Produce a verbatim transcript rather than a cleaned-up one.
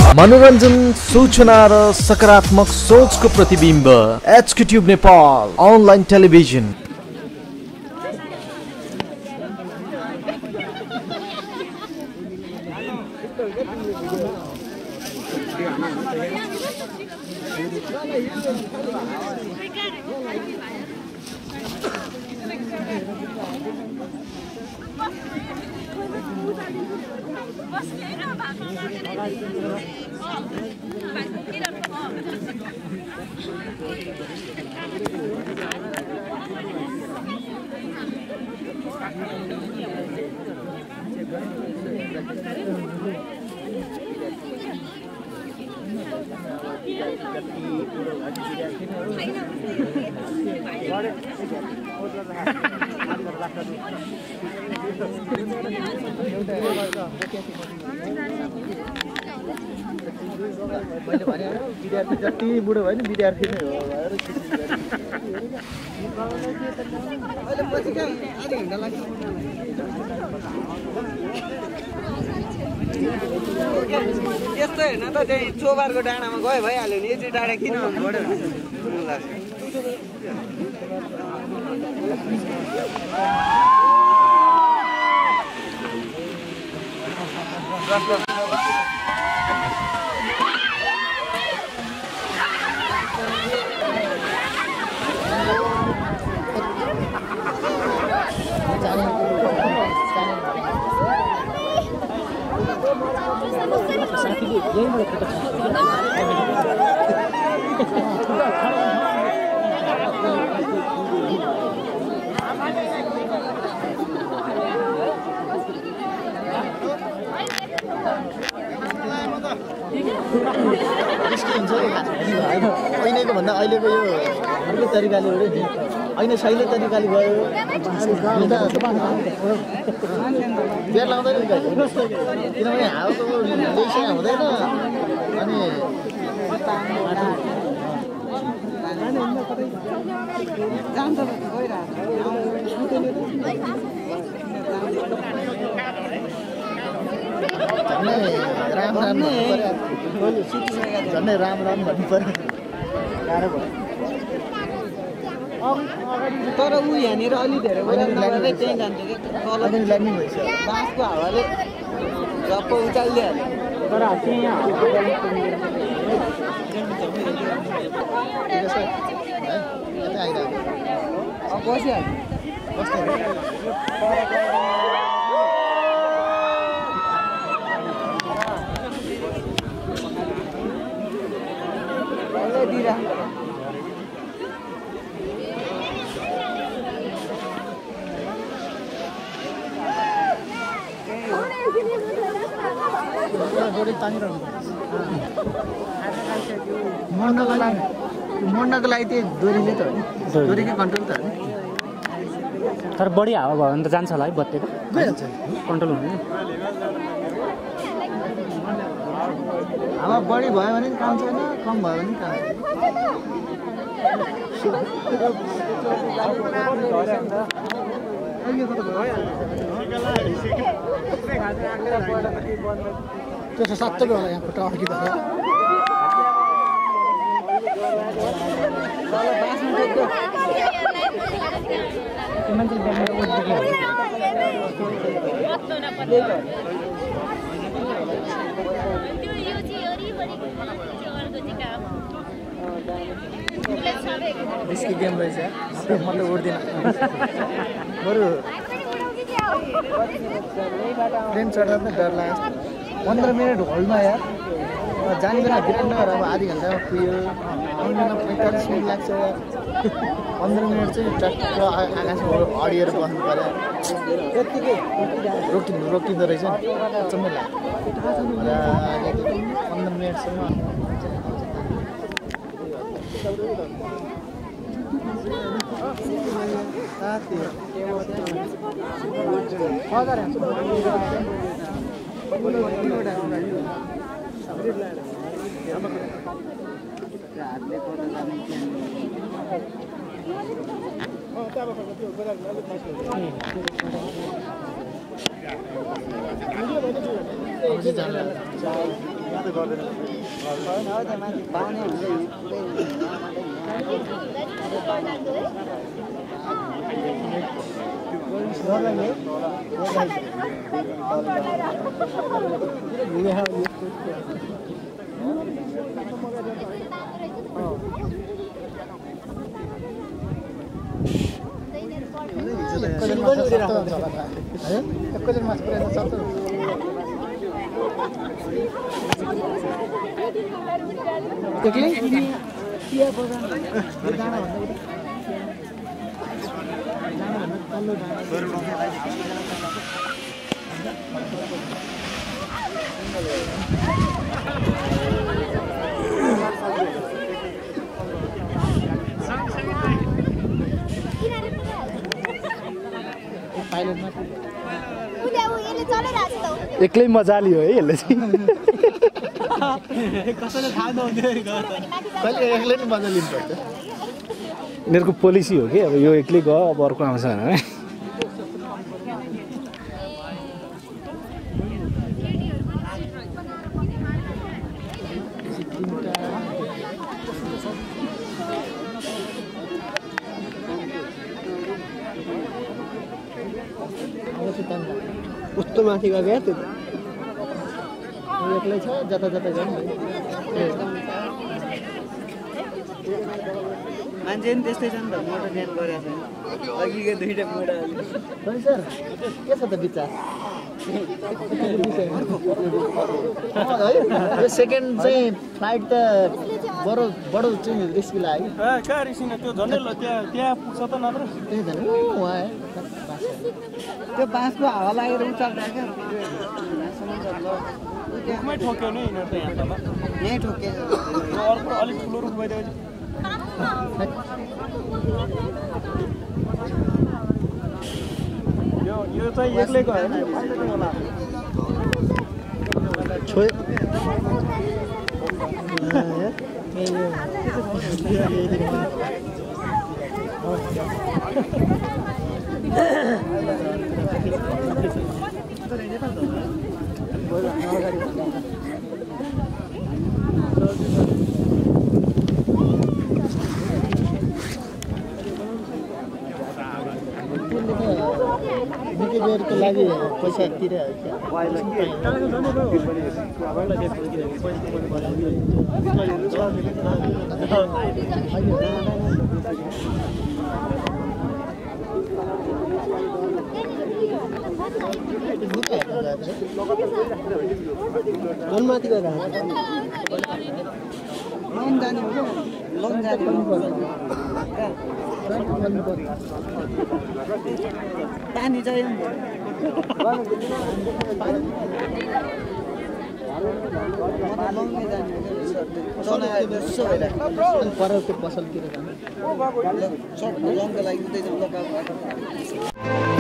मनोरञ्जन, सूचना र सकारात्मक सोचको प्रतिबिम्ब HK tube Nepal online television. जति बुढो भयो नि विद्यार्थी नै हो यस्तो हेर्न त त्यही चोबारको डाँडामा गयो भइहाल्यो नि। यति डाँडा किन भन्नु पऱ्यो अहिलेको भन्दा अहिलेको यो अर्कै तरिकाले हो नि। अहिले सहिले तरिकाले गयो बेर लाउँदैन नि किनभने हावाको लेसिया हुँदैन। अनि राम राम झन्डै राम राम भन्नु पर्यो गाह्रो भयो। तर ऊ यहाँनिर अलि धेरै त्यहीँ जान्छ क्या तल ल्यान्डिङ भइसक्यो। बाँसको हावाले झप्प उचालिदिइहाल्यो। तर त्यही यहाँ बसिहाल्यो दिरा मोड्नको लागि मोड्नको लागि त्यही डोरीले त हो नि। डोरीकै कन्ट्रोल त हो नि। तर बढी हावा भयो भने त जान्छ होला है बत्तीको गइहाल्छ कन्ट्रोल हुँदैन। हावा बढी भयो भने काम छैन, कम भयो भने काम छैन। त्यो त सत्तरी होला यहाँ खुट्टा अड्किँदा रिस्की गेम रहेछ। म त उड्दिनँ बरु प्लेन चढ्दा पनि डर लाग्छ। पन्ध्र मिनट होल्डमा यार जाने बेला बिरान्डर अब आधी घन्टामा पुग्यो, आउने बेला पैँतालिस मिनट लाग्छ यार। पन्ध्र मिनट चाहिँ ट्र्याक्टर आकाशमा अडिएर बस्नु पऱ्यो। रोकि रोकिँदो रहेछ नि अचम्मै लाग्यो। पन्ध्र मिनटसम्म जान एक्लै मजा लियो है यसले चाहिँ यिनीहरूको पोलिसी हो कि अब यो एक्लै गयो अब अर्को आउँछ भने कस्तो माथि गयो त्यो एक्लै छ जता जता जानु मान्छे नि त्यस्तै छ नि त मोटर ड्यान गरेको छ अघिको दुईटा मोटर सर के छ त विचार यो सेकेन्ड चाहिँ फ्लाइट त बडो बडो चाहिँ रिस्की लाग्यो कहाँ रिसिन त्यो झन्डै त्यहाँ त्यहाँ पुग्छ त नत्र त्यही त त्यो बाँसको हावा लागेर उचाल्दा क्या रुखमै ठोक्यो नि यिनीहरू त यहाँ तल यहीँ ठोके अर्को अलिक ठुलो रुख भइदिएपछि यो यो चाहिँ एक्लै गयो नि छोए निकै बेरको लागि पैसा तिरेको माथि गएर लङ जाने हो क्या लङ जाने पानी चाहियो नि लङमै जाने पर त्यो पसलतिर लङको लागि